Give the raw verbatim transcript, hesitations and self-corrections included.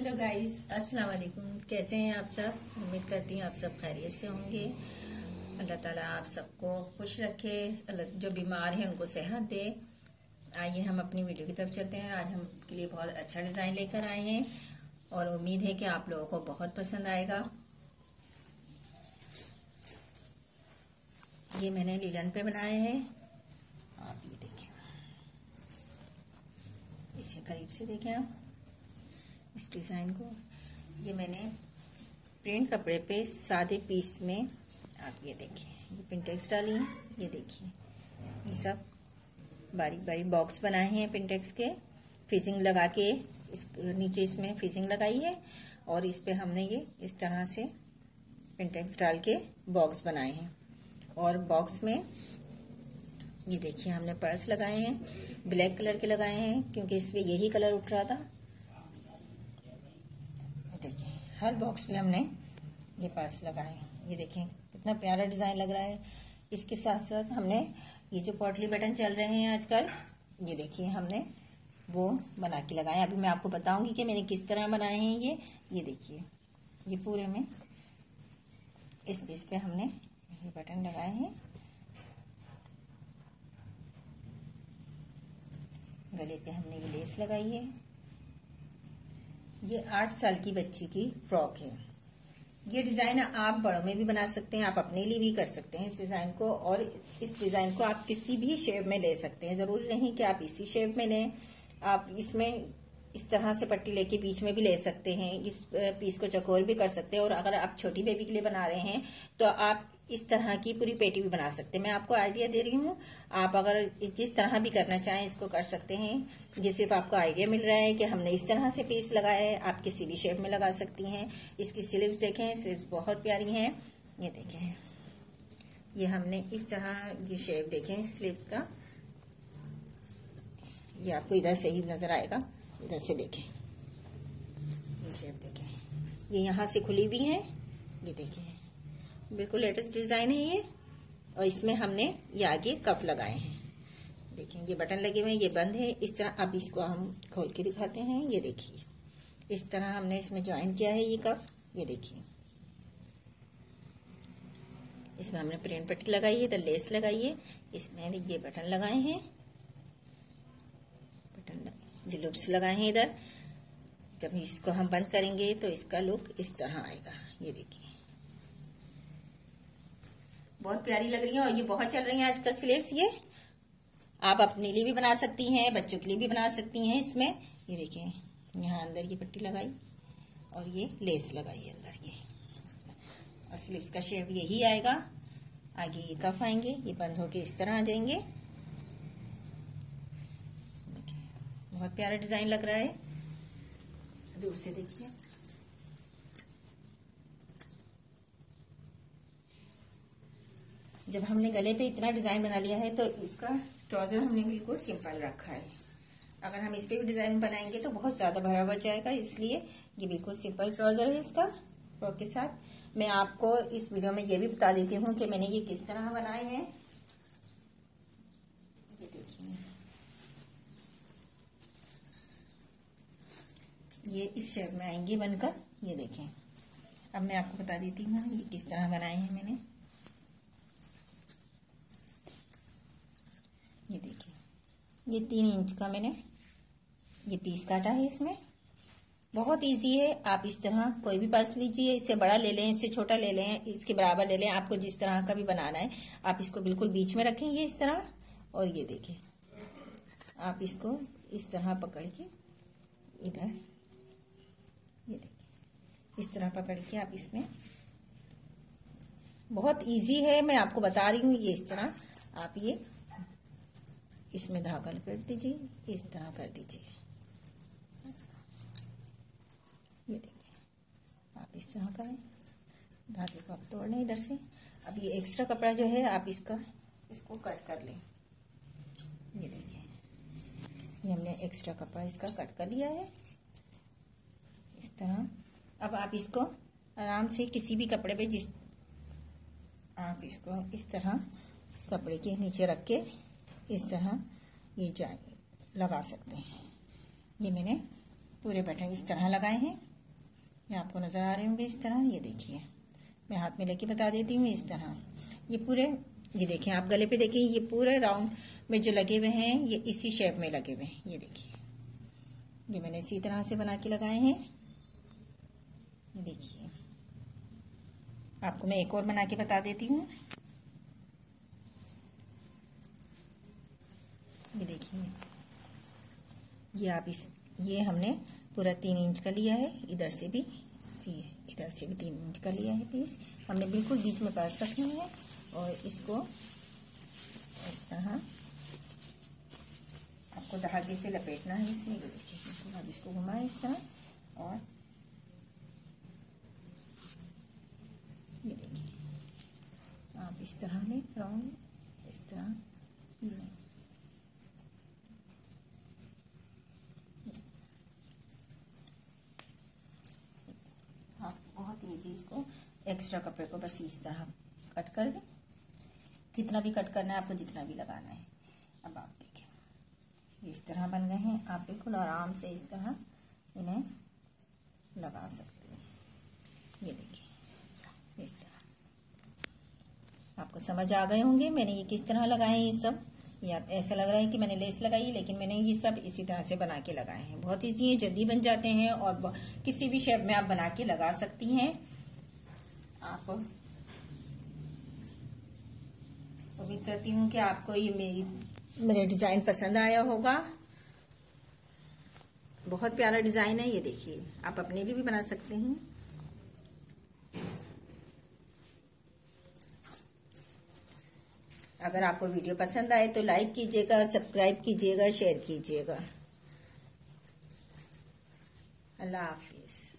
Hello guys, अस्सलाम वालेकुम। कैसे हैं आप सब? उम्मीद करती हूँ आप सब खैरियत से होंगे। अल्लाह ताला आप सबको खुश रखे, अल्लाह जो बीमार हैं उनको सेहत दे। आइए हम अपनी वीडियो की तरफ चलते हैं। आज हम आपके लिए बहुत अच्छा डिज़ाइन लेकर आए हैं और उम्मीद है कि आप लोगों को बहुत पसंद आएगा। ये मैंने लिलन पे बनाए हैं, आप ये देखें, इसे करीब से देखें आप इस डिज़ाइन को। ये मैंने प्रिंट कपड़े पे सादे पीस में, आप ये देखिए, ये पिंटेक्स डाली है। ये देखिए, ये सब बारीक बारीक बॉक्स बनाए हैं पिंटेक्स के, फिजिंग लगा के इस नीचे इसमें फिजिंग लगाई है और इस पे हमने ये इस तरह से पिंटेक्स डाल के बॉक्स बनाए हैं। और बॉक्स में ये देखिए हमने पर्स लगाए हैं, ब्लैक कलर के लगाए हैं क्योंकि इस पे यही कलर उठ रहा था। देखिए हर बॉक्स पे हमने ये पर्स लगाए हैं। ये देखें कितना प्यारा डिज़ाइन लग रहा है। इसके साथ साथ हमने ये जो पॉटली बटन चल रहे हैं आजकल, ये देखिए हमने वो बना के लगाए। अभी मैं आपको बताऊंगी कि मैंने किस तरह बनाए हैं। ये ये देखिए, ये पूरे में इस पीस पे हमने ये बटन लगाए हैं। गले पे हमने ये लेस लगाई है। ये आठ साल की बच्ची की फ्रॉक है। ये डिज़ाइन आप बड़ों में भी बना सकते हैं, आप अपने लिए भी कर सकते हैं इस डिज़ाइन को। और इस डिज़ाइन को आप किसी भी शेप में ले सकते हैं, ज़रूरी नहीं कि आप इसी शेप में लें। आप इसमें इस तरह से पट्टी लेके बीच में भी ले सकते हैं, इस पीस को चौकोर भी कर सकते हैं। और अगर आप छोटी बेबी के लिए बना रहे हैं तो आप इस तरह की पूरी पेटी भी बना सकते हैं। मैं आपको आइडिया दे रही हूँ, आप अगर जिस तरह भी करना चाहें इसको कर सकते हैं। ये सिर्फ आपको आइडिया मिल रहा है कि हमने इस तरह से पीस लगाया है, आप किसी भी शेप में लगा सकती हैं। इसकी स्लीव्स देखें, स्लीव्स बहुत प्यारी हैं। ये देखें, ये हमने इस तरह ये शेप देखें स्लीव्स का, ये आपको इधर से ही नजर आएगा, इधर से देखें, ये शेप देखें, ये यहाँ से खुली हुई है। ये देखिए बिल्कुल लेटेस्ट डिजाइन है ये। और इसमें हमने ये आगे कफ लगाए हैं। देखें ये बटन लगे हुए हैं, ये बंद है। इस तरह अब इसको हम खोल के दिखाते हैं। ये देखिए इस तरह हमने इसमें ज्वाइन किया है ये कफ। ये देखिए इसमें हमने प्रिंट पट्टी लगाई है, इधर लेस लगाई है, इसमें ये बटन लगाए हैं, बटन ये लूप्स लगाए हैं इधर। जब इसको हम बंद करेंगे तो इसका लुक इस तरह आएगा। ये देखिए बहुत प्यारी लग रही है और ये बहुत चल रही है आजकल स्लीव्स। ये आप अपने लिए भी बना सकती हैं, बच्चों के लिए भी बना सकती हैं। इसमें ये देखें यहाँ अंदर ये पट्टी लगाई और ये लेस लगाई अंदर, ये और स्लीव्स का शेप यही आएगा। आगे ये कफ आएंगे, ये बंद होके इस तरह आ जाएंगे। बहुत प्यारा डिजाइन लग रहा है। दूर से देखिए, जब हमने गले पे इतना डिजाइन बना लिया है तो इसका ट्राउजर हमने बिल्कुल सिंपल रखा है। अगर हम इस पे भी डिजाइन बनाएंगे तो बहुत ज्यादा भरा हुआ जाएगा, इसलिए ये बिल्कुल सिंपल ट्राउजर है इसका फ्रॉक के साथ। मैं आपको इस वीडियो में ये भी बता देती हूँ कि मैंने ये किस तरह बनाए हैं। ये देखिए, ये इस शेप में आएंगे बनकर। ये देखें, अब मैं आपको बता देती हूँ ये किस तरह बनाए हैं मैंने। ये देखिए, ये तीन इंच का मैंने ये पीस काटा है। इसमें बहुत इजी है, आप इस तरह कोई भी पर्स लीजिए, इससे बड़ा ले लें, इससे छोटा ले लें, इसके बराबर ले लें, आपको जिस तरह का भी बनाना है। आप इसको बिल्कुल बीच में रखें ये इस तरह, और ये देखिए आप इसको इस तरह पकड़ के इधर, ये देखिए इस तरह पकड़ के आप इसमें, बहुत इजी है, मैं आपको बता रही हूँ। ये इस तरह आप ये इसमें धागा लपेट दीजिए, इस तरह कर दीजिए। ये देखिए आप इस तरह करें, धागे को आप तोड़ लें इधर से। अब ये एक्स्ट्रा कपड़ा जो है आप इसका इसको कट कर लें। ये देखिए ये हमने एक्स्ट्रा कपड़ा इसका कट कर लिया है इस तरह। अब आप इसको आराम से किसी भी कपड़े पे, जिस आप इसको इस तरह कपड़े के नीचे रख के इस तरह ये लगा सकते हैं। ये मैंने पूरे बटन इस तरह लगाए हैं। ये आपको नजर आ रहे होंगे इस तरह। ये देखिए मैं हाथ में लेके बता देती हूँ इस तरह। ये पूरे, ये देखिए आप गले पे देखिए, ये पूरे राउंड में जो लगे हुए हैं ये इसी शेप में लगे हुए हैं। ये देखिए ये मैंने इसी तरह से बना के लगाए हैं। ये देखिए आपको मैं एक और बना के बता देती हूँ। ये देखिए ये आप इस, ये हमने पूरा तीन इंच का लिया है, इधर से भी, ये इधर से भी तीन इंच का लिया है पीस। हमने बिल्कुल बीच में पास रखना है और इसको इस तरह आपको धागे से लपेटना है इसमें। ये देखिए अब इसको घुमाएं इस तरह और ये देखिए आप इस तरह लें राउंड, इस तरह लें। आप बहुत इजी इसको, एक्स्ट्रा कपड़े को बस इस तरह कट कर दें, जितना भी कट करना है आपको, जितना भी लगाना है। अब आप देखें ये इस तरह बन गए हैं। आप बिल्कुल आराम से इस तरह इन्हें लगा सकते हैं। ये देखिए इस तरह आपको समझ आ गए होंगे मैंने ये किस तरह लगाए ये सब। ये आप ऐसा लग रहा है कि मैंने लेस लगाई, लेकिन मैंने ये सब इसी तरह से बना के लगाए हैं। बहुत इजी है, जल्दी बन जाते हैं और किसी भी शेप में आप बना के लगा सकती हैं। आप उम्मीद करती हूँ कि आपको ये मेरी मेरा डिजाइन पसंद आया होगा। बहुत प्यारा डिजाइन है। ये देखिए आप अपने लिए भी बना सकते हैं। अगर आपको वीडियो पसंद आए तो लाइक कीजिएगा, सब्सक्राइब कीजिएगा, शेयर कीजिएगा। अल्लाह हाफिज।